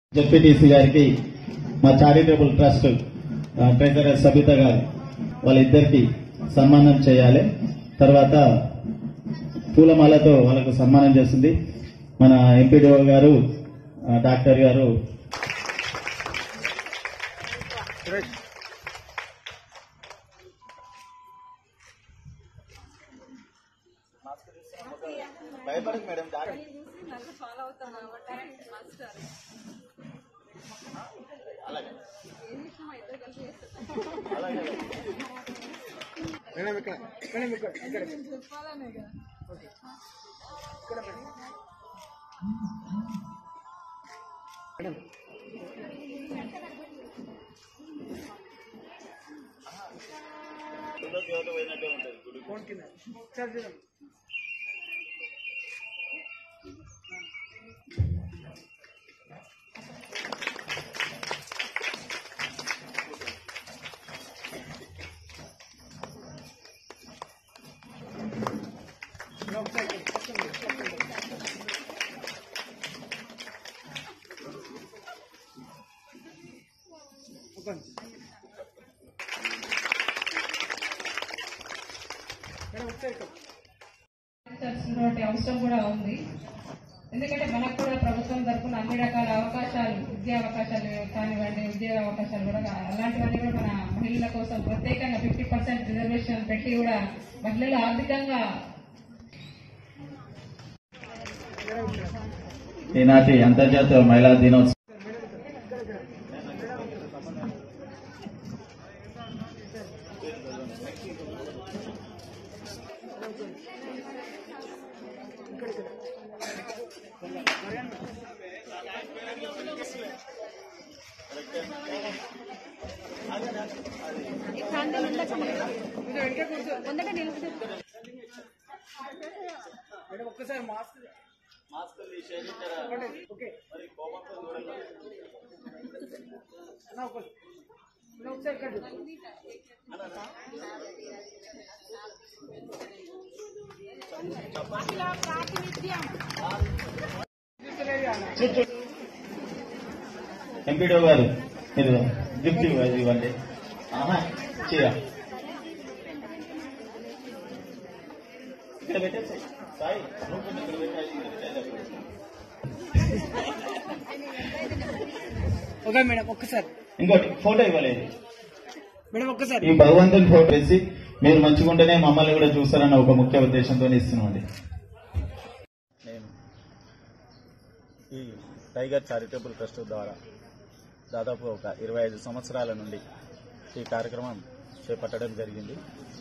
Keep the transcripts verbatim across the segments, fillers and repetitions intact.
ZPTC గారికి మా charitable trust treasurer Sabitha గారు వాళ్ళిద్దరికి సన్మానం చేయాలి. తర్వాత పూలమాలతో వాళ్ళకు సన్మానం చేస్తుంది మన ఎంపీడీఓ గారు డాక్టర్ గారు. భయపడదు మేడం, ఫాలో అవుతాను అలాగే అలాగే మేడం ఇక్కడ మేడం ఇక్కడ ఇక్కడ చెప్పాలనే కదా. ఓకే ఇక్కడ మేడం మేడం గుడిలో దేవత పోయినట్టే ఉంటుంది. గుడి ఫోన్ కింద ఒకసారి చూడండి. అవసరం కూడా ఉంది. ఎందుకంటే మనకు కూడా ప్రభుత్వం తరఫున అన్ని రకాల అవకాశాలు, విద్యా అవకాశాలు కానివ్వండి, ఉద్యోగ అవకాశాలు కూడా అలాంటివన్నీ కూడా మన మహిళల కోసం ప్రత్యేకంగా ఫిఫ్టీ పర్సెంట్ రిజర్వేషన్ పెట్టి కూడా మహిళలు ఆర్థికంగా ఈనాటి అంతర్జాతీయ మహిళా దినోత్సవం ఒక్కసారి మాస్క్ మాస్క్ ఓకే మరి కోపంతో ఒకసారి ఎంపీడీఓ గారు మీరు గిఫ్ట్ ఇవ్వండి. చీర ఇక్కడ పెట్టేసి సాయి ఓకే మేడం ఒక్కసారి ఇంకోటి ఫోటో ఇవ్వలేదు మేడం. ఒక్కసారి ఈ భగవంతుని ఫోటో వేసి మీరు మంచిగా ఉంటేనే మమ్మల్ని కూడా చూస్తారన్న ఒక ముఖ్య ఉద్దేశంతో ఇస్తున్నామండి. నేను ఈ టైగర్ చారిటబుల్ ట్రస్ట్ ద్వారా దాదాపు ఒక ఇరవై ఐదు సంవత్సరాల నుండి ఈ కార్యక్రమం చేపట్టడం జరిగింది.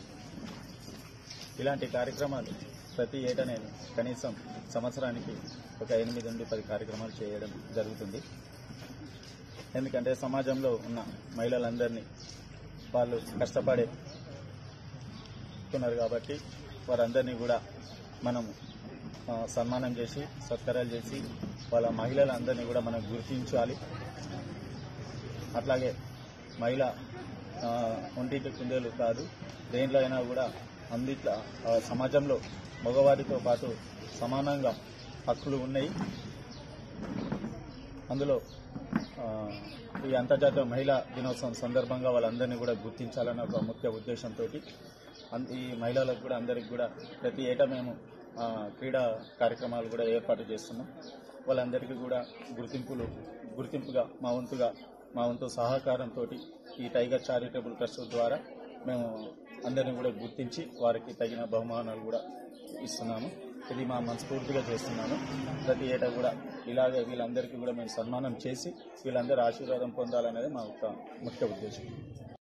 ఇలాంటి కార్యక్రమాలు ప్రతి ఏటా నేను కనీసం సంవత్సరానికి ఒక ఎనిమిది నుండి పది కార్యక్రమాలు చేయడం జరుగుతుంది. ఎందుకంటే సమాజంలో ఉన్న మహిళలందరినీ వాళ్ళు కష్టపడే ఉన్నారు కాబట్టి వారందరినీ కూడా మనం సన్మానం చేసి సత్కారాలు చేసి వాళ్ళ మహిళలందరినీ కూడా మనం గుర్తించాలి. అట్లాగే మహిళ ఒంటికి కుందేలు కాదు, దేంట్లో అయినా కూడా అందిట్లా సమాజంలో మగవారితో పాటు సమానంగా హక్కులు ఉన్నాయి. అందులో ఈ అంతర్జాతీయ మహిళా దినోత్సవం సందర్భంగా వాళ్ళందరినీ కూడా గుర్తించాలన్న ఒక ముఖ్య ఉద్దేశంతో ఈ మహిళలకు కూడా అందరికి కూడా ప్రతి ఏటా మేము క్రీడా కార్యక్రమాలు కూడా ఏర్పాటు చేస్తున్నాం. వాళ్ళందరికీ కూడా గుర్తింపులు గుర్తింపుగా మా వంతుగా మా వంతు సహకారంతో ఈ టైగర్ చారిటబుల్ ట్రస్ట్ ద్వారా మేము అందరినీ కూడా గుర్తించి వారికి తగిన బహుమానాలు కూడా ఇస్తున్నాము. ఇది మా మనస్ఫూర్తిగా చేస్తున్నాము. ప్రతి ఏటా కూడా ఇలాగే వీళ్ళందరికీ కూడా మేము సన్మానం చేసి వీళ్ళందరూ ఆశీర్వాదం పొందాలనేది మా యొక్క ముఖ్య ఉద్దేశం.